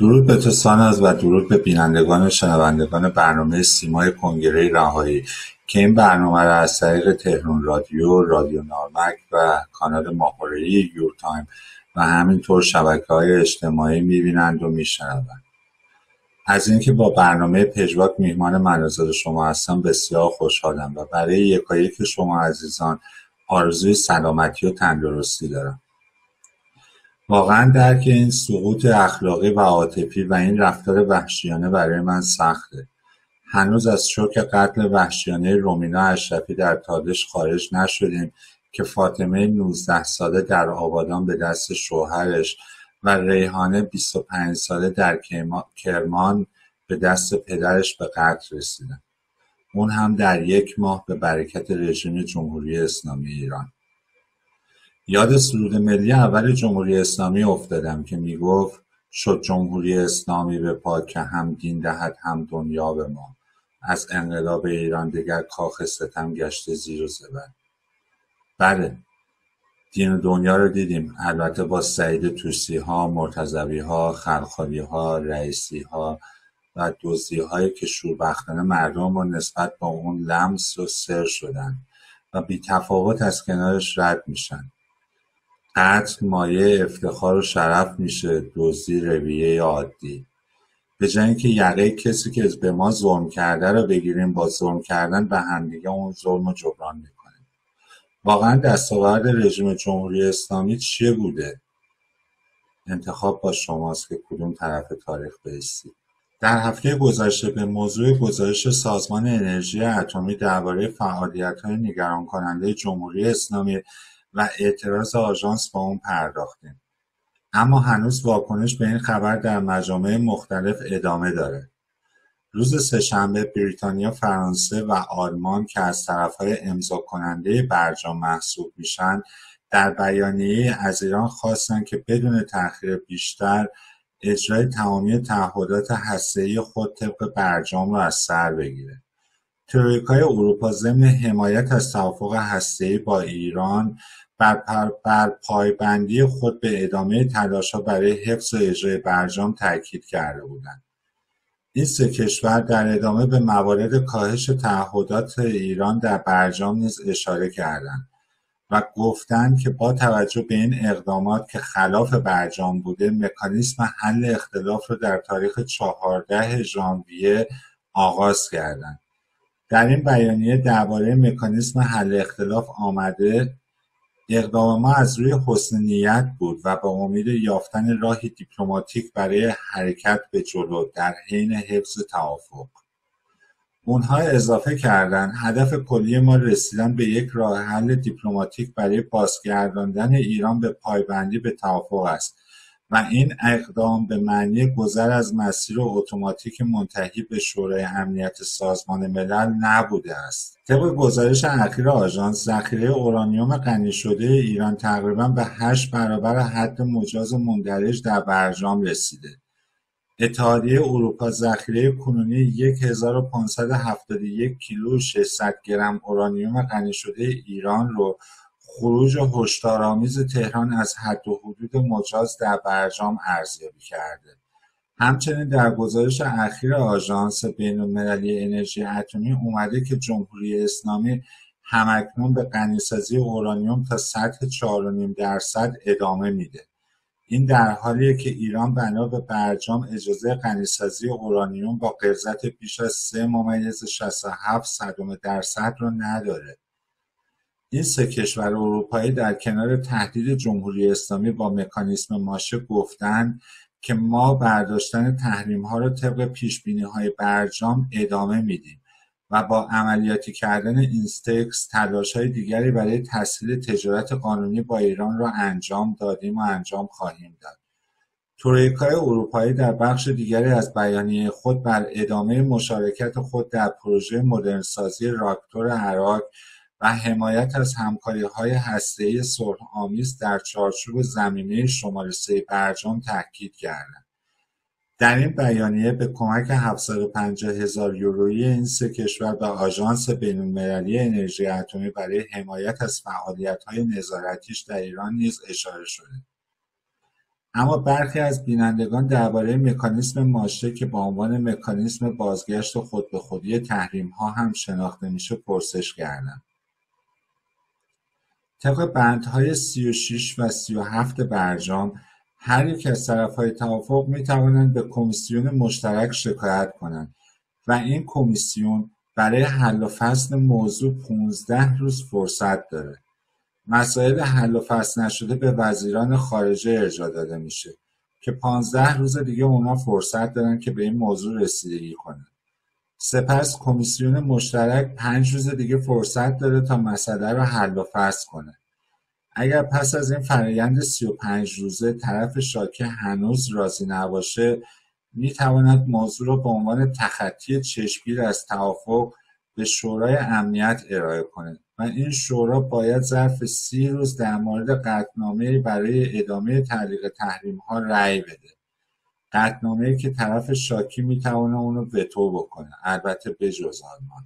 درود به تو ساناز و درود به بینندگان و شنوندگان برنامه سیمای کنگره رهایی که این برنامه را از طریق تهران رادیو، رادیو نارمک و کانال ماهواره‌ای یورتایم و همینطور شبکه‌های اجتماعی می‌بینند و می‌شنوند. از اینکه با برنامه پژواک میهمان منازل شما هستم بسیار خوشحالم و برای یکایک شما عزیزان آرزوی سلامتی و تندرستی دارم. واقعا درک این سقوط اخلاقی و عاطفی و این رفتار وحشیانه برای من سخته. هنوز از شوک قتل وحشیانه رومینا اشرفی در تالش خارج نشدیم که فاطمه 19 ساله در آبادان به دست شوهرش و ریحانه 25 ساله در کرمان به دست پدرش به قتل رسیدن. اون هم در 1 ماه به برکت رژیم جمهوری اسلامی ایران. یاد سرود ملی اول جمهوری اسلامی افتادم که میگفت شد جمهوری اسلامی به پا که هم دین دهد هم دنیا به ما. از انقلاب ایران دگر کاخ ستم گشته زیر و زبر. بله، دین و دنیا رو دیدیم، البته با سعید طوسی ها، مرتضوی ها، خلخالی ها، رئیسی ها و دزدی هایی که شوربختانه مردم رو نسبت با اون لمس و سر شدن و بی تفاوت از کنارش رد میشن. قتل مایه افتخار و شرف میشه، دزدی رویه عادی. به جای اینکه یقه کسی که به ما ظلم کرده رو بگیریم، با ظلم کردن به همدیگه اون ظلم رو جبران میکنیم. واقعا دستاورد رژیم جمهوری اسلامی چیه بوده؟ انتخاب با شماست که کدوم طرف تاریخ بایستید. در هفته گذشته به موضوع گزارش سازمان انرژی اتمی درباره فعالیت‌های نگران کننده جمهوری اسلامی و اعتراض آژانس با اون پرداختیم. اما هنوز واکنش به این خبر در مجامع مختلف ادامه داره. روز سه‌شنبه بریتانیا، فرانسه و آلمان که از طرف‌های امضا کننده برجام محسوب میشن، در بیانیه‌ای از ایران خواستن که بدون تأخیر بیشتر اجرای تمامی تعهدات هسته‌ای خود طبق برجام را از سر بگیره. ترویکای اروپا ضمن حمایت از توافق هسته‌ای با ایران بر پایبندی خود به ادامه تلاش‌ها برای حفظ و اجرای برجام تاکید کرده بودند. این سه کشور در ادامه به موارد کاهش تعهدات ایران در برجام نیز اشاره کردند و گفتند که با توجه به این اقدامات که خلاف برجام بوده، مکانیزم حل اختلاف را در تاریخ 14 ژانویه آغاز کردند. در این بیانیه درباره مکانیزم حل اختلاف آمده اقدام ما از روی حسن نیت بود و با امید یافتن راهی دیپلماتیک برای حرکت به جلو در حین حفظ توافق. اونها اضافه کردند هدف کلی ما رسیدن به یک راه حل دیپلماتیک برای بازگرداندن ایران به پایبندی به توافق است و این اقدام به معنی گذر از مسیر اتوماتیک منتهی به شورای امنیت سازمان ملل نبوده است. طبق گزارش اخیر آژانس، ذخیره اورانیوم غنی شده ایران تقریباً به 8 برابر حد مجاز مندرج در برجام رسیده. اتحادیه اروپا ذخیره کنونی 1571 کیلو 600 گرم اورانیوم غنی شده ایران رو خروج هشدارآمیز تهران از حد و حدود مجاز در برجام ارزیابی کرده. همچنین در گزارش اخیر آژانس بین‌المللی انرژی اتمی اومده که جمهوری اسلامی همکنون به غنیسازی اورانیوم تا سطح 4.5% ادامه میده. این در حالیه که ایران بنا به برجام اجازه غنیسازی اورانیوم با غلظت بیش از 3.67% رو نداره. این سه کشور اروپایی در کنار تهدید جمهوری اسلامی با مکانیزم ماشه گفتند که ما برداشتن تحریم‌ها را طبق پیش‌بینی‌های برجام ادامه میدیم و با عملیاتی کردن اینستکس تلاش‌های دیگری برای تسهیل تجارت قانونی با ایران را انجام دادیم و انجام خواهیم داد. ترویکای اروپایی در بخش دیگری از بیانیه خود بر ادامه مشارکت خود در پروژه مدرنسازی راکتور عراق و حمایت از همکاری‌های هسته‌ای صلح‌آمیز در چارچوب زمینه شماره 3 برجام تاکید کردند. در این بیانیه به کمک 750,000 یورویی این سه کشور به آژانس بین‌المللی انرژی اتمی برای حمایت از فعالیت‌های نظارتیش در ایران نیز اشاره شده. اما برخی از بینندگان درباره مکانیسم ماشه که با عنوان مکانیسم بازگشت خود به خودی تحریم‌ها هم شناخته میشه پرسش کردند. طبق بندهای 36 و 37 برجام، هر یک از طرف‌های توافق می‌توانند به کمیسیون مشترک شکایت کنند و این کمیسیون برای حل و فصل موضوع 15 روز فرصت داره. مسائل حل و فصل نشده به وزیران خارجه ارجاع داده میشه که 15 روز دیگه اونا فرصت دارن که به این موضوع رسیدگی کنن. سپس کمیسیون مشترک 5 روز دیگه فرصت داره تا مسئله رو حل و فصل کنه. اگر پس از این فرآیند 35 روزه طرف شاکی هنوز راضی نباشه، میتواند موضوع را به عنوان تخطی چشمگیر از توافق به شورای امنیت ارائه کنه و این شورا باید ظرف 30 روز در مورد قطعنامه‌ای برای ادامه تعلیق تحریم‌ها رأی بده. قطعنامه‌ای که طرف شاکی میتونه اونو وتو بکنه، البته بجز آلمان،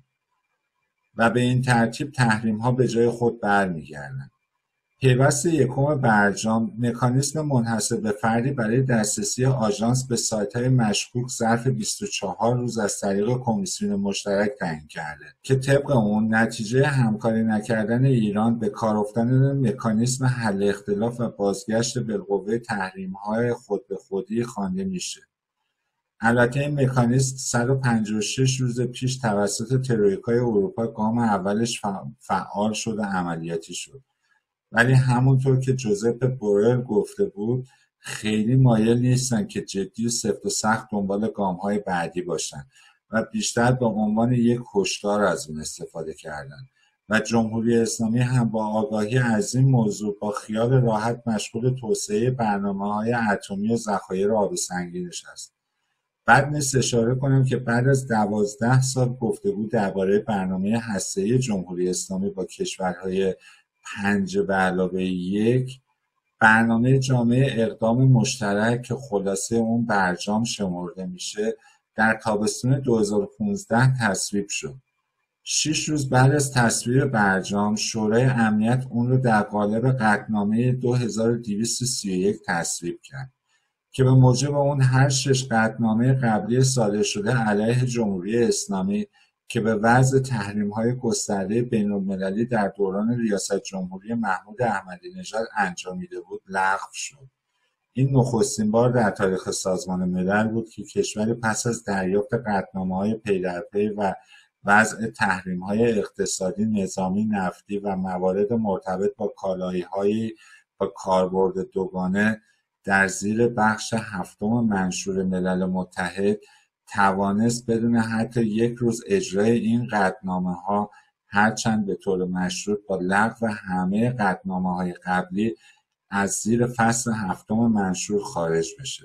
و به این ترتیب تحریم‌ها به جای خود برمیگردن. پیوست یکم برجام، مکانیسم منحصر به فردی برای دسترسی آژانس به سایت‌های مشکوک ظرف 24 روز از طریق کمیسیون مشترک تعیین کرده که طبق اون نتیجه همکاری نکردن ایران به کار افتادن مکانیسم حل اختلاف و بازگشت بالقوه تحریم‌های خود به خودی خوانده میشه. البته این مکانیسم 156 روز پیش توسط ترویکای اروپا گام اولش فعال شد و عملیاتی شد. ولی همونطور که جوزپ بورل گفته بود، خیلی مایل نیستن که جدی و سفت و سخت دنبال گام‌های بعدی باشن و بیشتر به عنوان یک هشدار از اون استفاده کردن و جمهوری اسلامی هم با آگاهی از این موضوع با خیال راحت مشغول توسعه برنامه‌های اتمی و ذخایر آب سنگینش است. بد نیست اشاره کنم که بعد از 12 سال گفتگو درباره برنامه هسته‌ای جمهوری اسلامی با کشورهای 5+1 برنامه جامع اقدام مشترک که خلاصه اون برجام شمرده میشه در تابستون 2015 تصویب شد. 6 روز بعد از تصویب برجام، شورای امنیت اون رو در قالب قطعنامه 2231 تصویب کرد که به موجب اون هر 6 قطعنامه قبلی صادر شده علیه جمهوری اسلامی که به وضع تحریم‌های گسترده بین‌المللی در دوران ریاست جمهوری محمود احمدی نژاد انجامیده بود لغو شد. این نخستین بار در تاریخ سازمان ملل بود که کشوری پس از دریافت قطعنامه‌های پی در پی و وضع تحریم‌های اقتصادی، نظامی، نفتی و موارد مرتبط با کالاهایی با کاربرد دوگانه در زیر بخش 7 منشور ملل متحد توانست بدون حتی یک روز اجرای این قطعنامه‌ها، هرچند به طور مشروط با لغو همه قطعنامه‌های قبلی، از زیر فصل 7 منشور خارج بشه.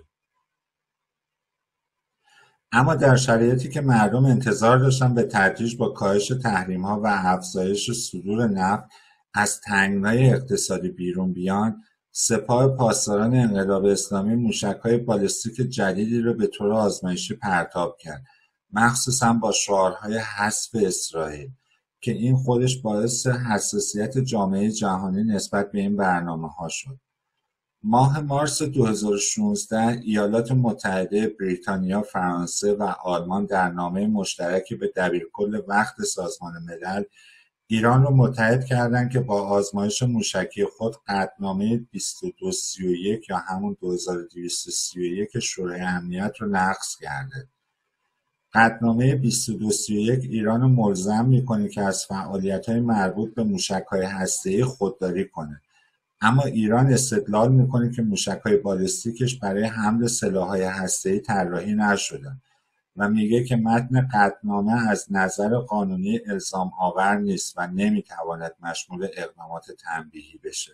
اما در شرایطی که مردم انتظار داشتن به تدریج با کاهش تحریم‌ها و افزایش صدور نفت از تنگنای اقتصادی بیرون بیان، سپاه پاسداران انقلاب اسلامی موشک‌های بالستیک جدیدی را به طور آزمایشی پرتاب کرد، مخصوصا با شعارهای حذف اسرائیل که این خودش باعث حساسیت جامعه جهانی نسبت به این برنامه‌ها شد. ماه مارس 2016 ایالات متحده، بریتانیا، فرانسه و آلمان در نامه مشترکی به دبیرکل وقت سازمان ملل ایران را متحد کردند که با آزمایش موشکی خود قطعنامه 2231 یا همون 2231 شورای امنیت رو نقض کرده. قطعنامه 2231 ایران رو ملزم می‌کنه که از فعالیت‌های مربوط به موشک‌های هسته‌ای خودداری کنه. اما ایران استدلال می‌کنه که موشک‌های بالستیکش برای حمل سلاح‌های هسته‌ای طراحی نشدن و میگه که متن قطعنامه از نظر قانونی الزام آور نیست و نمیتواند مشمول اقدامات تنبیهی بشه.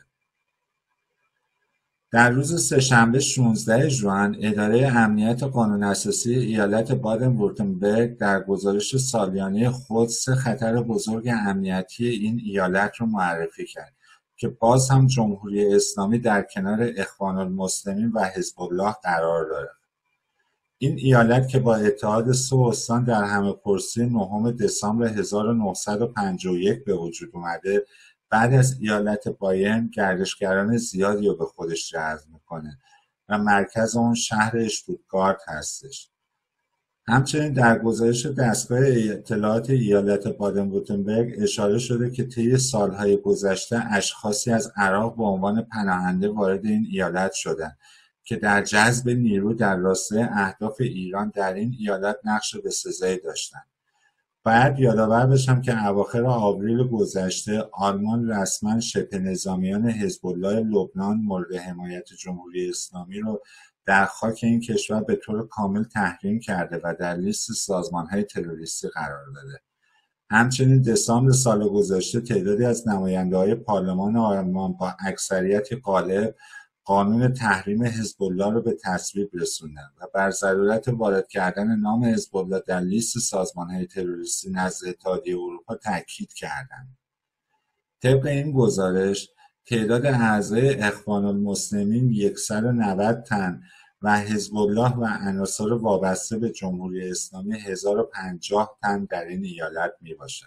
در روز سه‌شنبه 16 ژوئن، اداره امنیت قانون اساسی ایالت بادن وورتنبرگ در گزارش سالیانه خود 3 خطر بزرگ امنیتی این ایالت رو معرفی کرد که باز هم جمهوری اسلامی در کنار اخوان المسلمین و حزب الله قرار داره. این ایالت که با اتحاد 3 استان در همه‌پرسی 9 دسامبر 1951 به وجود اومده، بعد از ایالت بایرن گردشگران زیادی رو به خودش جذب میکنه و مرکز اون شهر اشتوتگارت هستش. همچنین در گزارش دستگاه اطلاعات ایالت بادن وورتنبرگ اشاره شده که طی سالهای گذشته اشخاصی از عراق به عنوان پناهنده وارد این ایالت شدند که در جذب نیرو در راستای اهداف ایران در این ایالت نقش بسزایی داشتند. باید یادآور بشم که اواخر آوریل گذشته آلمان رسما شبه نظامیان حزب الله لبنان مورد حمایت جمهوری اسلامی رو در خاک این کشور به طور کامل تحریم کرده و در لیست سازمان‌های تروریستی قرار داده. همچنین دسامبر سال گذشته تعدادی از نماینده‌های پارلمان آلمان با اکثریت غالب قانون تحریم حزب الله را به تصویب رسوندند و بر ضرورت وارد کردن نام حزب الله در لیست سازمان‌های تروریستی نزد اتحادیه اروپا تاکید کردند. طبق این گزارش تعداد اعضای اخوان المسلمین 190 تن و حزب الله و عناصر وابسته به جمهوری اسلامی 1050 تن در این ایالت میباشد.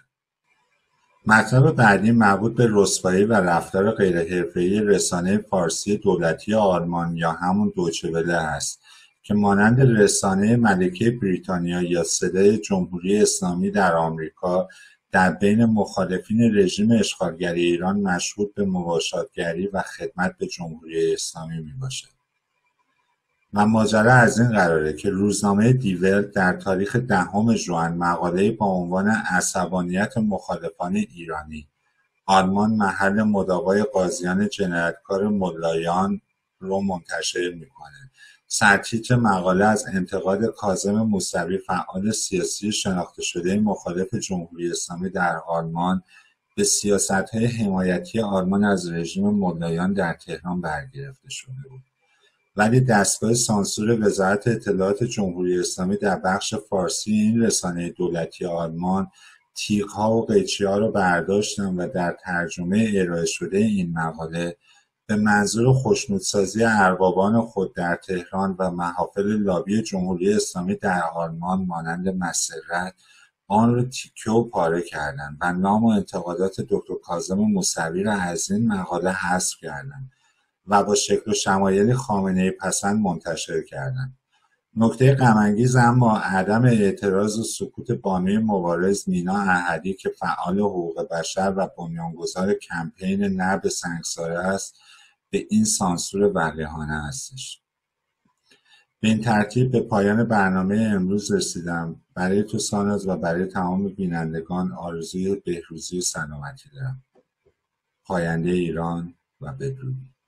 مطلب بعدی مربوط به رسوایی و رفتار غیرحرفه‌ای رسانه فارسی دولتی آلمان یا همون دویچه وله است که مانند رسانه ملکه بریتانیا یا صدای جمهوری اسلامی در آمریکا در بین مخالفین رژیم اشغالگری ایران مشهود به مواشاتگری و خدمت به جمهوری اسلامی میباشد. و ماجرا از این قراره که روزنامه دی ولت در تاریخ 10 ژوئن مقاله‌ای با عنوان عصبانیت مخالفان ایرانی، آلمان محل مداوای قاضیان جنایتکار ملایان رو منتشر میکنه. سرتیتر مقاله از انتقاد کاظم موسوی فعال سیاسی شناخته شده مخالف جمهوری اسلامی در آلمان به سیاست‌های حمایتی آلمان از رژیم ملایان در تهران برگرفته شده بود. ولی دستگاه سانسور وزارت اطلاعات جمهوری اسلامی در بخش فارسی این رسانه دولتی آلمان تیغ‌ها و قیچی‌ها را برداشتند و در ترجمه ارائه شده این مقاله به منظور خوشنودسازی اربابان خود در تهران و محافل لابی جمهوری اسلامی در آلمان مانند مسرت آن را تیکه و پاره کردند و نام و انتقادات دکتر کاظم موسوی را از این مقاله حذف کردند و با شکل و شمایل خامنه‌ای پسند منتشر کردند. نکته غم‌انگیز اما عدم اعتراض و سکوت بانوی مبارز نینا احدی که فعال حقوق بشر و بنیانگذار کمپین نه به سنگساره است به این سانسور وقیحانه هستش. به این ترتیب به پایان برنامه امروز رسیدم. برای تو ساناز و برای تمام بینندگان آرزوی بهروزی و سلامتی دارم. پاینده ایران و بدرودی.